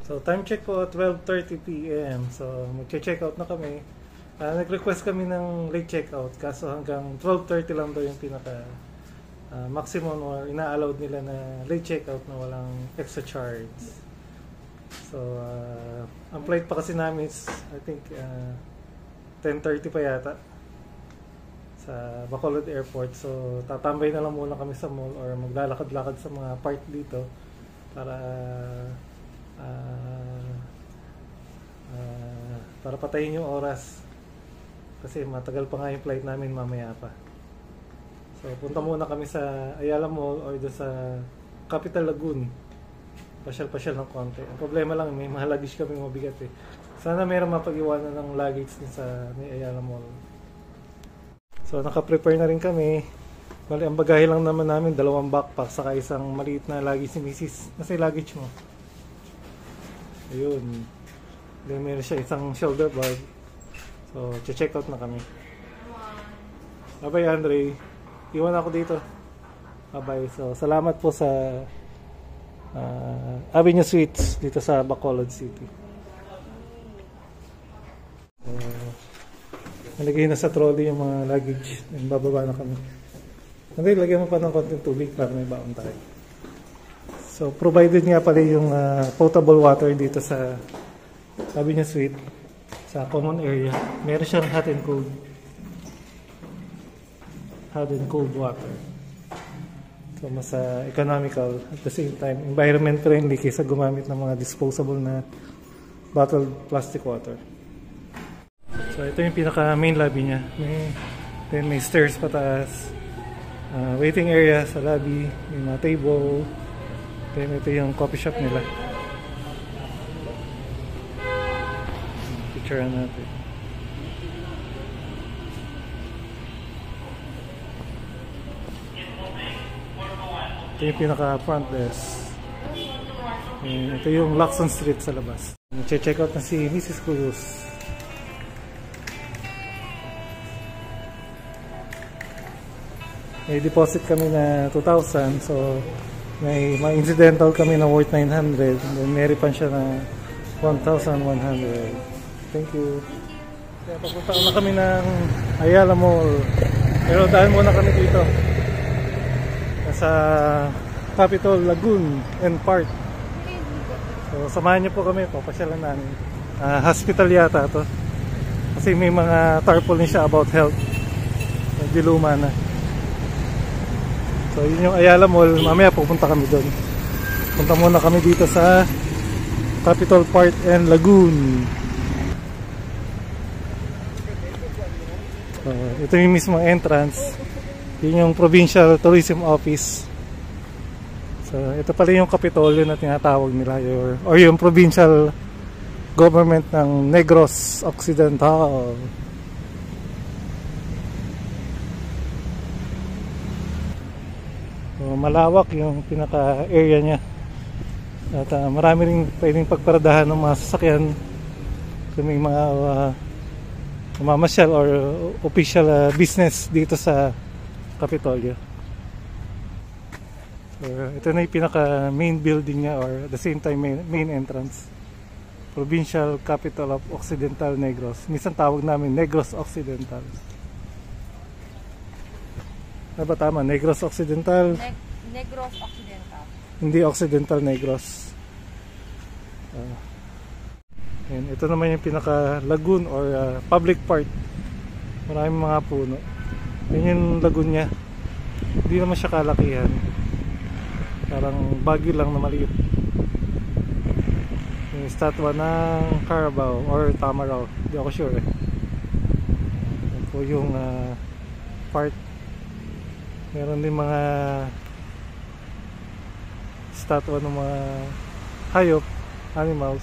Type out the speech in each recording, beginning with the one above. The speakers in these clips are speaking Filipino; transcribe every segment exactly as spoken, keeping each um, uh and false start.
So time check po twelve thirty p m So magche-check out na kami. Uh, nag-request kami ng late checkout kaso hanggang twelve thirty lang daw yung pinaka uh, maximum or ina-allowed nila na late checkout na walang extra charge. So uh, ang flight pa kasi namin is I think uh, ten thirty pa yata sa Bacolod Airport. So tatambay na lang muna kami sa mall or maglalakad-lakad sa mga park dito para uh, uh, para patayin yung oras kasi matagal pa nga yung flight namin mamaya pa. So punta muna kami sa Ayala Mall or doon sa Capital Lagoon, pasyal-pasyal ng konti. Ang problema lang may mga luggage kami mabigat eh. Sana mayroon mapag-iwanan ng luggage din sa may Ayala Mall. So naka-prepare na rin kami. Bali, ang bagahe lang naman namin, dalawang backpack saka isang maliit na luggage ni Missus Nasa yung luggage mo? Ayun. Then meron siya isang shoulder bag. So, check out na kami. Bye-bye, Andre. Iwan ako dito. Bye-bye. So, salamat po sa uh, Avenue Suites dito sa Bacolod City. Uh, nalagay na sa trolley yung mga luggage. Bababa na kami. Andre, lagyan mo pa ng konting tubig para may baon tayo. So, provided nga pala yung uh, potable water dito sa Avenue Suite, sa common area. Meron siyang hot and cold. Hot and cold water. So, mas uh, economical at the same time. Environment friendly kaysa gumamit ng mga disposable na bottled plastic water. So, ito yung pinaka main lobby niya. May, then may stairs pataas. Uh, waiting area sa lobby, may mga table, then ito yung coffee shop nila. Picture natin. Ito yung pinaka front desk. And ito yung Lacson Street sa labas. Check out na si Missus Cruz. May deposit kami na two thousand, so may mga incidental kami na worth nine hundred, and then may refund siya na one thousand one hundred. Thank you. Kaya papunta na kami ng Ayala Mall. Pero dahil muna kami dito sa Capital Lagoon and Park. So samahan niyo po kami, papasyalan namin. Uh, hospital yata to. Kasi may mga tarpaulin siya about health. Medyo luma na. So yun yung Ayala Mall, mamaya pupunta kami doon. Punta muna kami dito sa Capital Park and Lagoon. So, ito yung mismong entrance. Yun yung Provincial Tourism Office. So ito pala yung Kapitolyo na tinatawag nila, or, or yung Provincial Government ng Negros Occidental. So, malawak yung pinaka area niya at uh, marami rin pwedeng pagparadahan ng mga sasakyan kung may mga uh, mamasyal or official uh, business dito sa Kapitolyo. So, ito na yung pinaka main building niya, or at the same time main, main entrance. Provincial Capital of Occidental Negros. Minsan tawag namin Negros Occidental. Ano ba tama? Negros Occidental? Ne Negros Occidental. Hindi Occidental, Negros. Uh, and ito naman yung pinaka lagoon or uh, public park. Maraming mga puno. Yan yung lagoon niya. Hindi naman siya kalakihan. Parang bagyo lang na maliit. Yung statwa ng Carabao or Tamaraw. Hindi ako sure eh. Yan po yung uh, park. Meron din mga statwa ng mga hayop, animals.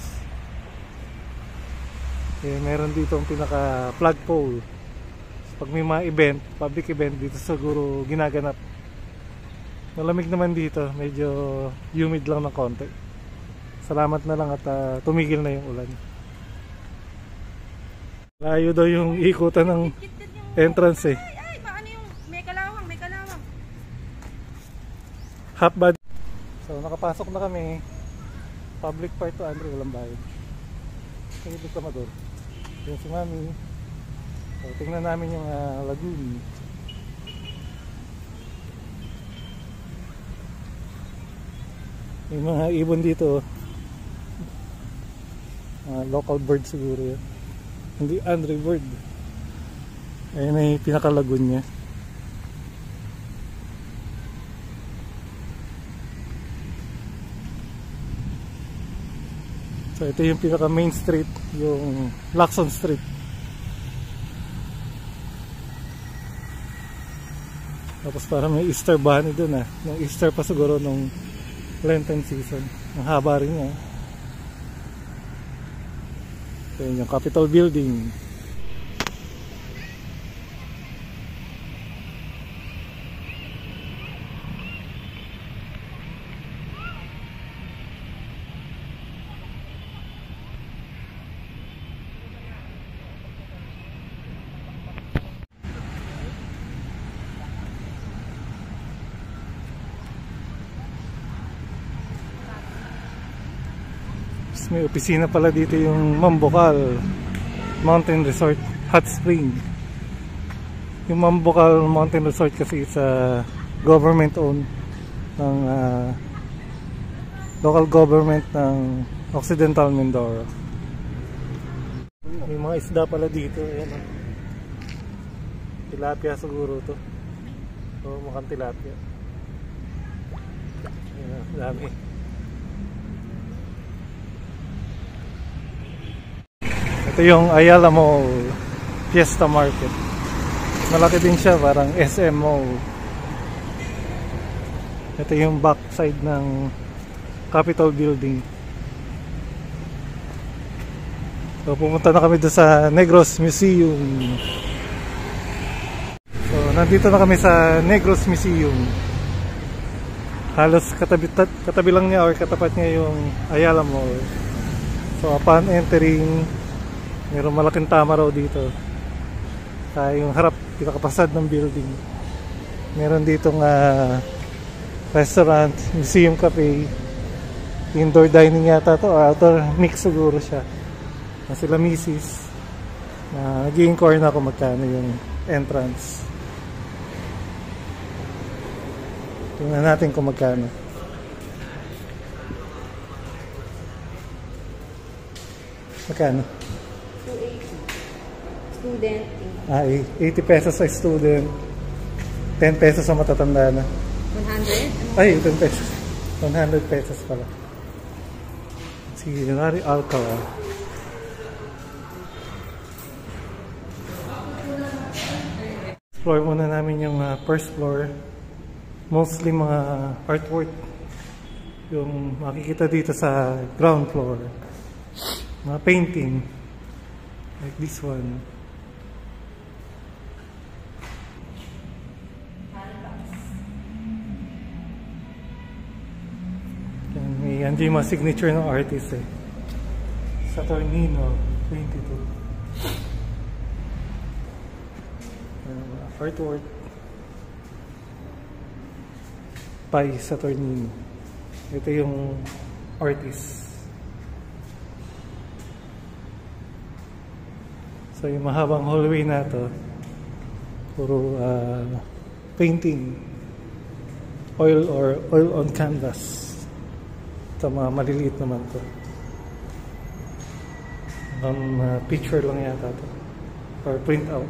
Eh, meron dito ang pinaka flagpole. Pag may mga event, public event dito siguro ginaganap. Malamig naman dito, medyo humid lang ng konti. Salamat na lang at uh, tumigil na yung ulan. Layo daw yung ikutan ng entrance eh. Half body. So nakapasok na kami. public part to, Andre, walang bayad. Tingin dito ka doon. Yung si Mami. So, tingnan namin yung uh, lagoon. Yung mga ibon dito, uh, local bird siguro yan. Hindi Andre bird. Ayun ay pinakalagoon niya. So ito yung pinaka main street, yung Lacson Street. Tapos parang may Easter bunny dun ah. Nung Easter pa siguro nung Lenten season. Ang haba rin niya. So yun yung Capitol Building. May opisina pala dito yung Mambucal Mountain Resort Hot Spring. Yung Mambucal Mountain Resort kasi sa government owned ng uh, local government ng Occidental Mindoro. May mga isda pala dito. Ayan, oh. Tilapia siguro to. O mukhang tilapia. Ayan, dami. Ito yung Ayala Mall Fiesta Market. Malaki din siya, parang S M Mall. Ito yung backside ng Capitol Building. So pumunta na kami doon sa Negros Museum. So nandito na kami sa Negros Museum. Halos katabi, katabi lang niya or katapat niya yung Ayala Mall. So upon entering, mayroong malaking tama raw dito sa yung harap, pinakapasad ng building. Meron ditong uh, restaurant, museum cafe, indoor dining yata to, or outdoor mix siguro siya. Na sila misis na nag-i-inquire na ako magkano yung entrance. Tingnan natin kung magkano. Magkano? Student. Ah, eighty pesos sa student. ten pesos sa matatanda na. one hundred? Ay, ten pesos. one hundred pesos pala. Si Nari Alcala. Explore muna namin yung uh, first floor. Mostly mga artwork yung makikita dito sa ground floor. Mga painting. Like this one. Yan yung mga signature ng artist eh. Saturnino twenty-two. uh, Artwork by Saturnino. Ito yung artist. So yung mahabang hallway na to, puro uh, painting, oil or oil on canvas. Ito mga maliliit naman to. Um, uh, picture lang yata to. Or print out.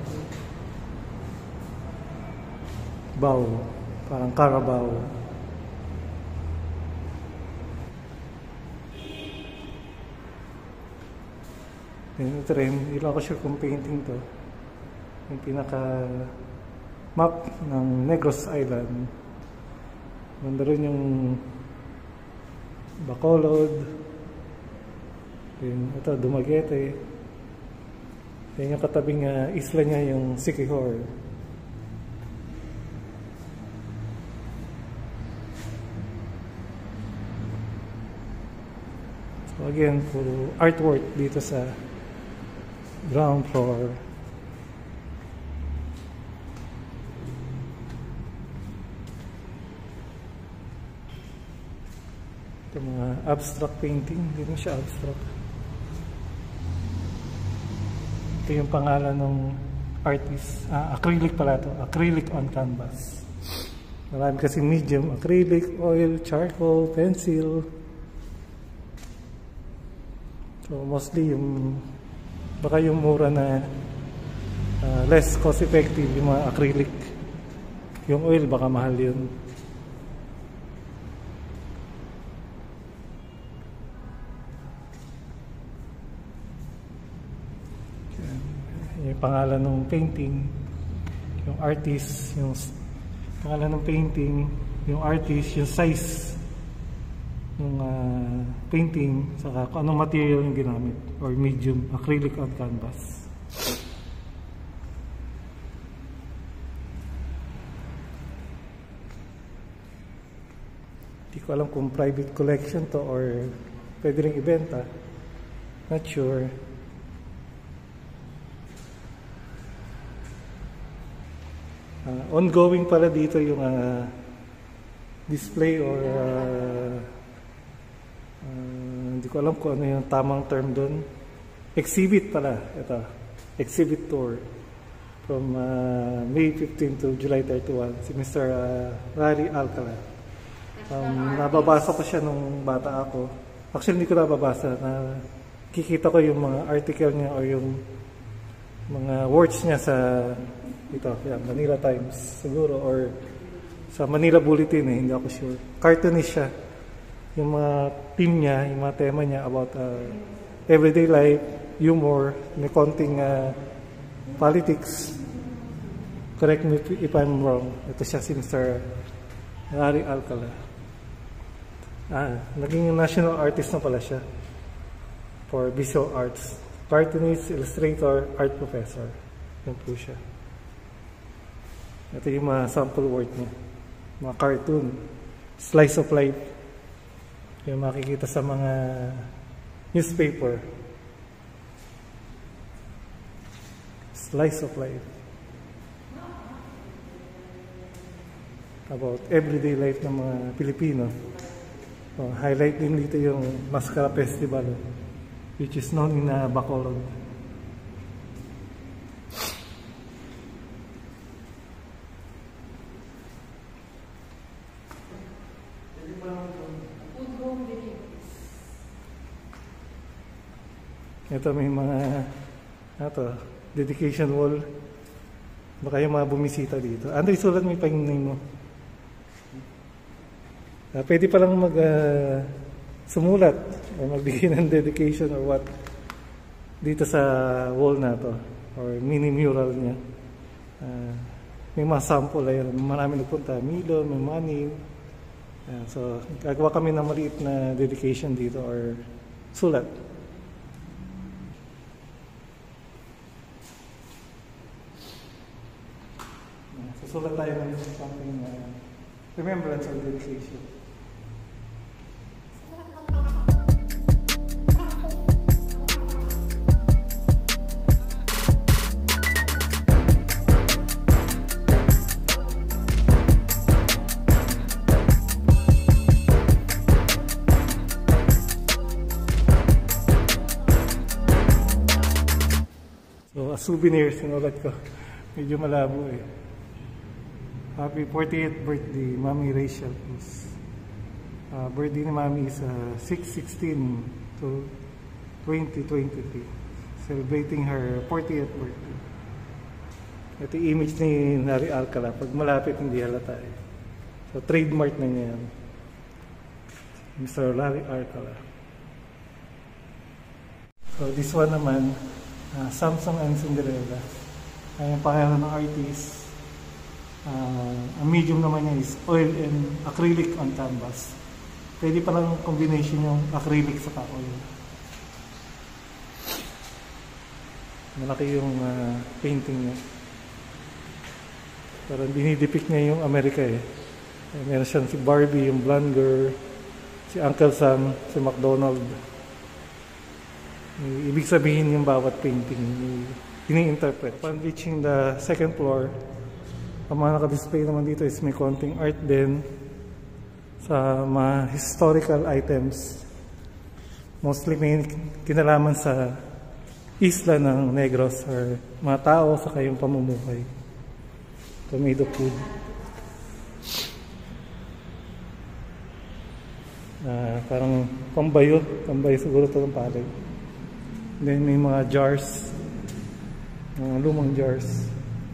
Bow. Parang Carabao. Ito rin, hindi lang ako sure kung painting to. Yung pinaka map ng Negros Island. Ganda rin yung Bacolod. Yung, ito, Dumaguete. Yan yung katabing uh, isla niya, yung Siquijor. So again, puro artwork dito sa ground floor. Ito Yung mga abstract painting, hindi mo siya abstract. Ito yung pangalan ng artist. Ah, acrylic pala to. Acrylic on canvas. Marami kasi medium, acrylic, oil, charcoal, pencil. So mostly yung baka yung mura na uh, less cost effective yung mga acrylic. Yung oil baka mahal yun. Yung pangalan ng painting, yung artist, yung pangalan ng painting, yung artist, yung size ng uh, painting, saka kung anong material yung ginamit, or medium, acrylic on canvas. Hindi ko alam kung private collection to or pwede rin ibenta. Not sure. Uh, ongoing pala dito yung uh, display or uh, uh, hindi ko alam kung ano yung tamang term doon. Exhibit pala. Ito. Exhibit tour. From uh, May fifteenth to July thirty-first. Si Mister Uh, Rari Alcala. Um, nababasa ko siya nung bata ako. Actually, hindi ko nababasa. Na, kikita ko yung mga article niya o yung mga words niya sa ito, yeah, Manila Times siguro or sa Manila Bulletin eh, hindi ako sure. Cartoonist siya. Yung mga theme niya, yung mga tema niya about uh, everyday life, humor, may konting uh, politics. Correct me if I'm wrong. Ito siya si Mister Rari Alcala. Ah, naging national artist na pala siya for visual arts. Cartoonist, illustrator, art professor. Yan po siya. Ito yung mga sample work niya. Mga cartoon. Slice of life. Yung makikita sa mga newspaper. Slice of life. About everyday life ng mga Pilipino. So, highlight din dito yung Mascara Festival, which is known in uh, Bacolod. Ito may mga ito, dedication wall. Baka yung mga bumisita dito. Ano isulat mo yung pag-name mo? Uh, pwede palang mag uh, sumulat o magbigay ng dedication or what dito sa wall na to or mini mural niya. Uh, may mga sample ayun. Marami nagpunta. Milo, may money. Uh, so, gagawa kami ng maliit na dedication dito or sulat. Susulat tayo ng something uh, remembrance or dedication. So, a souvenir, sinulat ko. Medyo malabo eh. Happy fortieth birthday, Mami Rachel Cruz. Uh, birthday ni Mami is uh, six sixteen to twenty twenty-three. Celebrating her fortieth birthday. Ito yung image ni Rari Alcala. Pag malapit, hindi halata eh. So, trademark na niya yan. Mister Rari Alcala. So, this one naman, uh, Samsung and Cinderella. Ay yung pangalan ng artist. Uh, ang medium naman niya is oil and acrylic on canvas. Pwede pa lang combination yung acrylic sa oil. Malaki yung uh, painting niya. Parang dinidepict niya yung Amerika eh. eh. Meron siyang si Barbie, yung blonde girl, si Uncle Sam, si McDonald. Eh, ibig sabihin yung bawat painting ini-interpret. Upon reaching the second floor, ang mga naka-display naman dito is may konting art din. sa mga historical items. Mostly may kinalaman sa isla ng Negros or mga tao sa kayong pamumuhay. Ito made of wood. Uh, parang pambayo. Pambayo siguro ito ng palay. Then may mga jars. Mga lumang jars.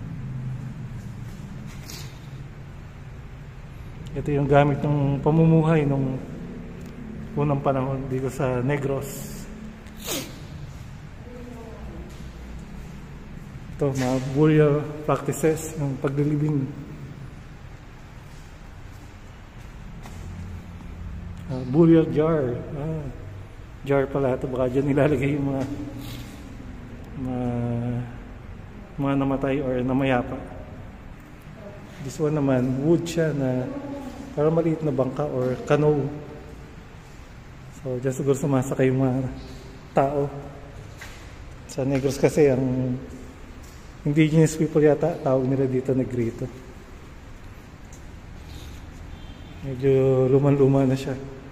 Ito yung gamit ng pamumuhay nung unang panahon dito sa Negros. Ito, mga burial practices ng paglilibing. Uh, burial jar. Ah, jar pala ito. Baka dyan nilalagay yung mga mga, mga namatay or namayapa. This one naman, wood siya na parang maliit na bangka or canoe. So, dyan siguro sumasakay yung mga tao. Sa Negros kasi, ang indigenous people yata, tawag nila dito Negrito. Medyo luman-luma na siya.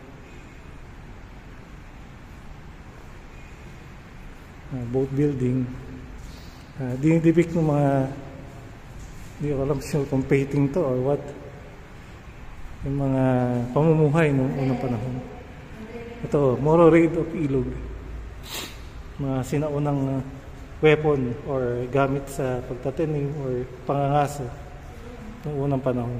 Uh, boat building. Uh, dinidibik ng mga, hindi ko alam kung painting to or what. Yung mga pamumuhay noong unang panahon. Ito, Moro Raid of Ilog. Mga sinaunang uh, weapon or gamit sa pagtatanim or pangangaso noong unang panahon.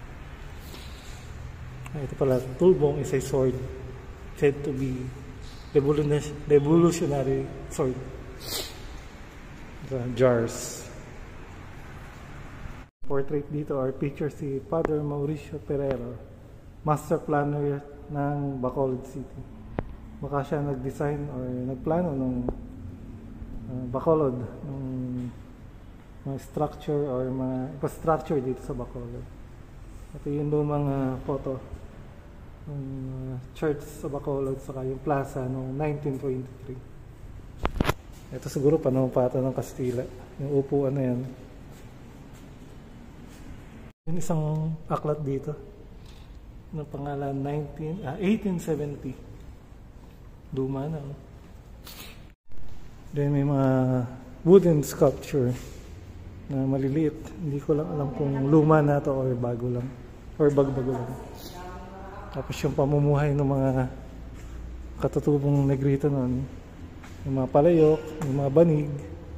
Ito pala, tulbong is a sword said to be revolutionary sword. The jars. Portrait dito or picture si Father Mauricio Pereira, master planner ng Bacolod City. Baka siya nag-design or nagplano ng uh, Bacolod, ng mga structure or mga infrastructure dito sa Bacolod. Ito yung lumang uh, photo ng uh, church sa Bacolod saka yung plaza noong nineteen twenty-three. Ito siguro panahon pa ito ng Kastila. Yung upuan na yan. Yung isang aklat dito na pangalan nineteen, ah, eighteen seventy. Luma na. Then may mga wooden sculpture na maliliit. Hindi ko lang alam kung luma na to or bago lang. Or bagbago lang. Tapos yung pamumuhay ng mga katutubong Negrito noon. Yung mga palayok, yung mga banig.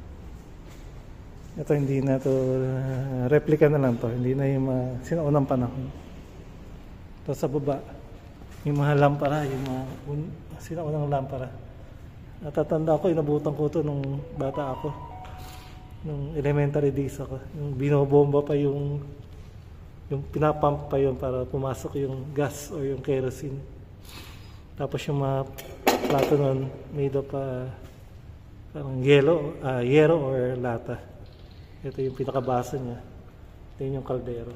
Ito hindi na to, uh, replica na lang to. Hindi na yung mga sinaunang panahon. Tapos sa baba, yung mga lampara, yung mga un, sinaunang lampara. Natatanda ako, inabutan ko to nung bata ako. Nung elementary days ako. Yung binobomba pa yung, yung pinapump pa yun para pumasok yung gas o yung kerosene. Tapos yung mga plato nun, made of uh, parang yellow, uh, yero or lata. Ito yung pinakabasa niya. Ito yung kaldero.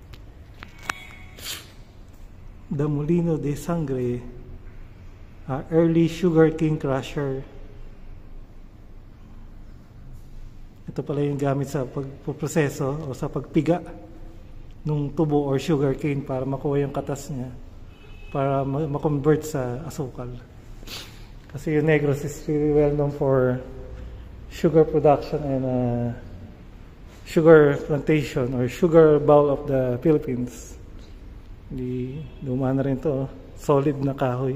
The Molino de Sangre, uh, early sugarcane crusher. Ito pala yung gamit sa pagproseso o sa pagpiga ng tubo or sugarcane para makuha yung katas niya para ma-convert sa asukal. Kasi yung Negros is really well known for sugar production and uh, sugar plantation or sugar bowl of the Philippines. Di luma na rin to, solid na kahoy.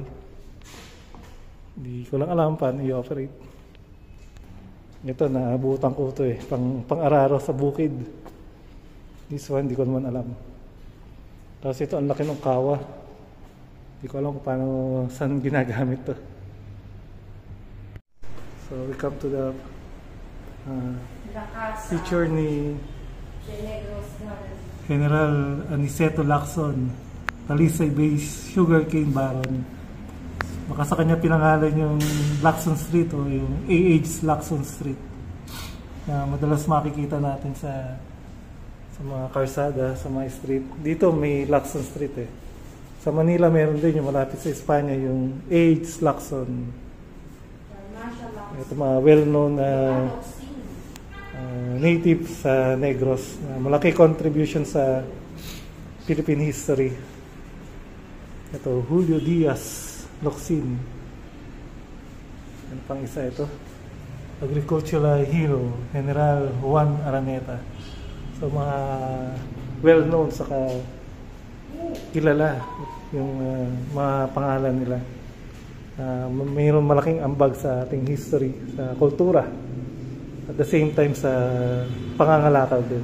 Di ko lang alam paano i-operate. Ito, naabutan ko ito eh, pang, pang-araro sa bukid. This one, di ko naman alam. Tapos ito, ang laki ng kawa. Di ko alam kung paano, saan ginagamit to. So, we come to the uh, picture ni General Aniceto Lacson, Talisay Base Sugarcane Baron. Baka sa kanya pinangalan yung Lacson Street o yung A H Lacson Street na madalas makikita natin sa sa mga karsada, sa mga street. Dito may Lacson Street eh. Sa Manila meron din yung malapit sa Espanya yung A H Lacson. Ito mga well-known na uh, uh, native sa Negros. Uh, malaki contribution sa Philippine history. Ito, Julio Diaz Locsin. Ano pang isa ito? Agricultural Hero, General Juan Araneta. So mga well-known saka kilala yung uh, mga pangalan nila. Uh, mayroon malaking ambag sa ating history, sa kultura. At the same time sa pangangalakal din.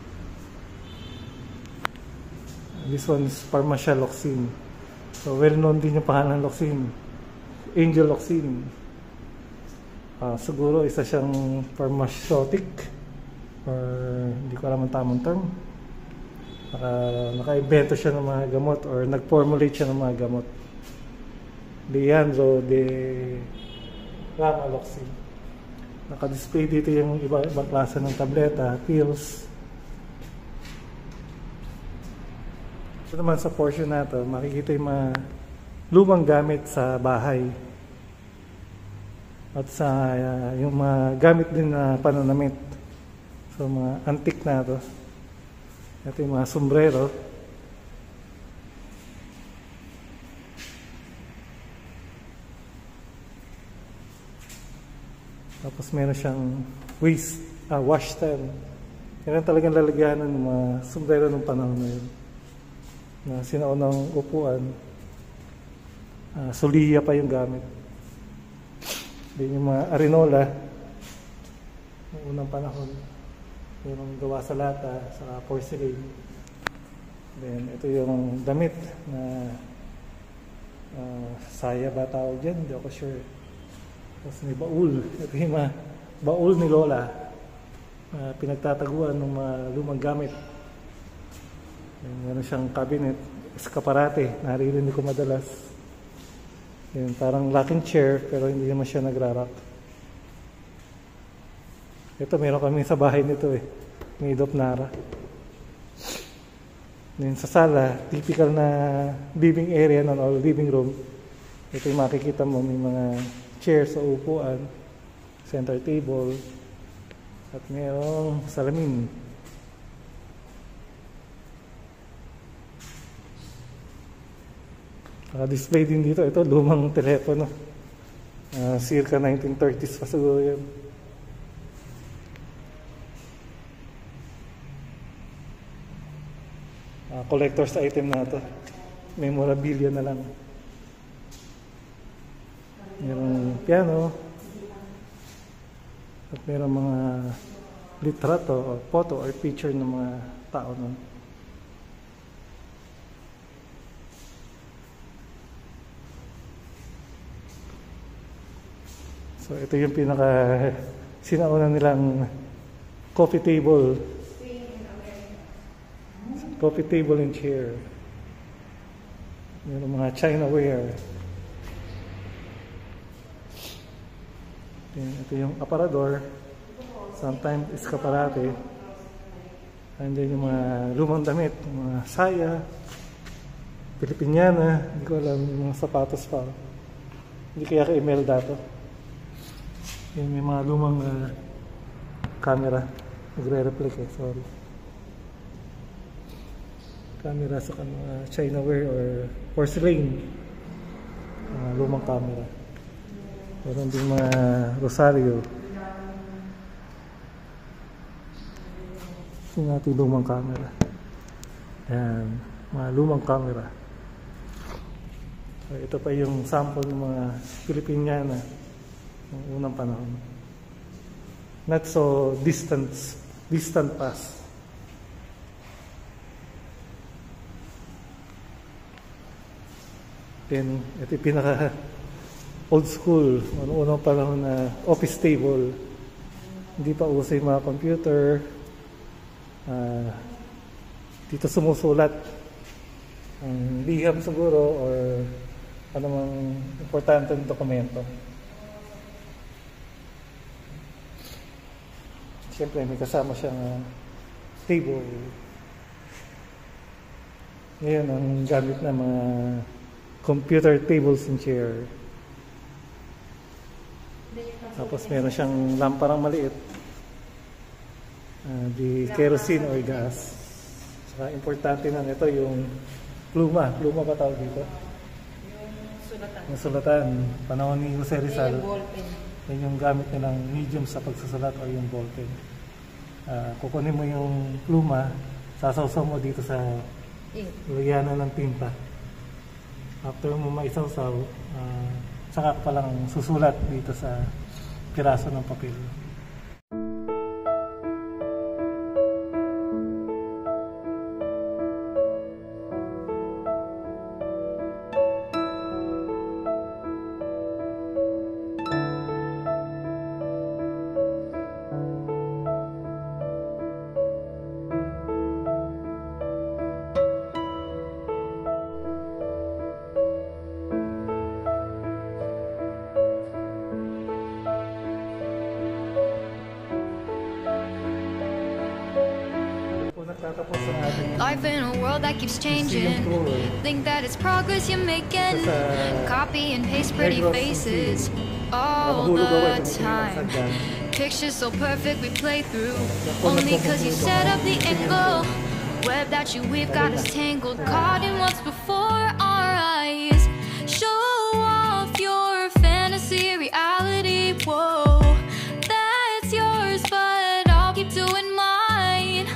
This one is Parmasya Locsin. So well-known din yung pangalan Locsin. Angel Locsin. Uh, siguro isa siyang pharmaceutic or hindi ko alam ang tamang term. Naka, naka-invento siya ng mga gamot or nag-formulate siya ng mga gamot. Leandro de Rama Locsin. Naka-display dito yung iba-ibang klase ng tableta, pills. Ito naman sa portion na ito, makikita yung mga lumang gamit sa bahay. At sa uh, yung mga gamit din na pananamit. So mga antique na ito. Ito yung mga sombrero. Tapos meron siyang waist, ah, wash stand. Yan ang talagang lalagyanan ng mga sombrero ng panahon na yun. Na sinaunang upuan. Uh, soliya pa yung gamit. Then yung mga arenola ng unang panahon, yung gawa sa lata, sa porcelain. Then ito yung damit na uh, saya ba tawag dyan, hindi ako sure. Tapos may baul. Ito yung mga baul ni Lola, uh, pinagtataguan ng mga lumang gamit. Then, meron siyang cabinet, eskaparate, naririnig ko madalas. Yan, parang locking chair pero hindi naman siya nagrarak. Ito, meron kami sa bahay nito eh. Made of Nara. Then sa sala, typical na living area nun, or living room. Ito yung makikita mo, may mga chairs sa upuan, center table, at mayroong salamin. Naka-display din dito. Ito, lumang telepono. Uh, circa nineteen thirties pa siguro yan. Uh, collector's item na ito. Memorabilia na lang. Mayroong piano. At mayroong mga litrato o photo or picture ng mga tao nun. So ito yung pinaka sinauna nilang coffee table. Coffee table and chair. Mayroong mga Chinaware. Ito yung aparador. Sometimes escaparate. And then yung mga lumang damit, mga saya, Pilipiniana, hindi ko alam, yung mga sapatos pa. Hindi kaya kay Imelda to. Yung may mga lumang uh, camera. Nagre-reflect eh, sorry. Camera sa uh, Chinaware or porcelain. Uh, lumang camera. Meron din mga rosaryo. Ito natin lumang camera. Ayan, mga lumang camera. So, ito pa yung sample ng mga Pilipiniana ng unang panahon. Not so distant, distant past. Then, ito yung pinaka old school, ano unang panahon na office table. Hindi pa uso yung mga computer. Uh, dito sumusulat ang liham siguro or anumang importanteng dokumento. Siyempre, may kasama siyang uh, table. Ngayon, ang gamit na mga computer tables and chair. Tapos meron siyang lamparang maliit. Uh, di kerosene or gas. Saka importante na nito yung pluma. Pluma ba tawag dito? sulatan. Yung sulatan, panahon ni Jose Rizal, Yung ballpen. yan yung gamit nilang medium sa pagsusulat o yung ballpen. Uh, kukunin mo yung pluma, sasawsaw mo dito sa Ink. lagyanan ng tinta. After mo maisawsaw, uh, saka ka palang susulat dito sa piraso ng papel. Life in a world that keeps changing. Think that it's progress you're making. Copy and paste pretty faces all the time. Pictures so perfect we play through. Only cause you set up the angle. Web that you weave got us tangled. Caught in what's before our eyes. Show off your fantasy reality. Whoa, that's yours, but I'll keep doing mine.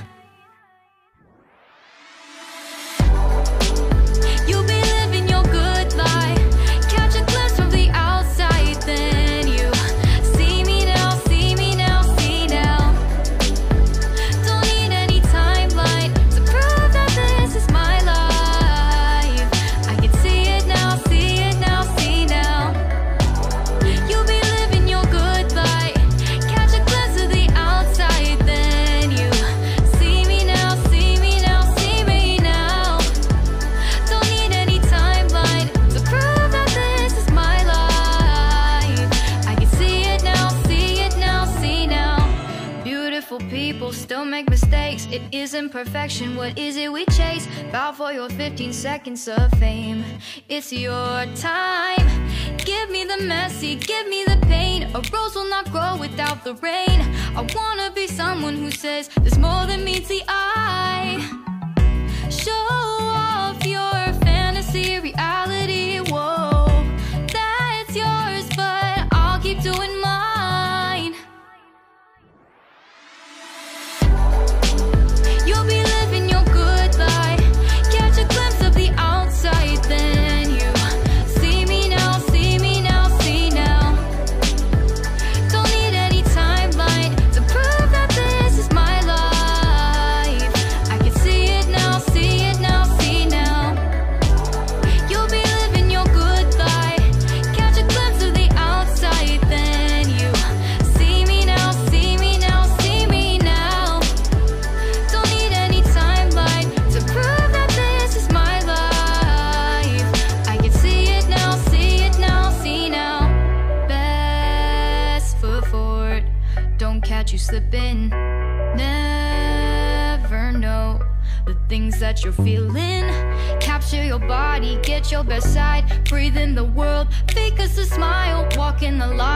You'll be living your good life. Catch a glimpse from the outside, then you see me now, see me now, see now. Don't need any timeline to prove that this is my life. I can see it now, see it now, see now. You'll be living your good life. Catch a glimpse of the outside, then you see me now, see me now, see me now. Don't need any timeline to prove that this is my life. I can see it now, see it now, see now. Beautiful people still make mistakes. It isn't perfection, what is it we chase? Bow for your fifteen seconds of fame. It's your time. Give me the messy, give me the pain. A rose will not grow without the rain. I wanna be someone who says there's more than meets the eye. Show off your fantasy reality. Whoa, that's yours, but I'll keep doing mine. You'll be living your good life. Catch a glimpse of the outside, then you see me now, see me now, see now. Don't need any timeline to prove that this is my life. I can see it now, see it now, see now. You'll be living your good life. Catch a glimpse of the outside, then you see me now, see me now, see me now. Don't need any timeline to prove that this is my life. I can see it now, see it now, see now. Best foot forward, don't catch you slipping. Never know the things that you're feeling. Capture your body, get your best side. Breathe in the world, fake us a smile. Walk in the light.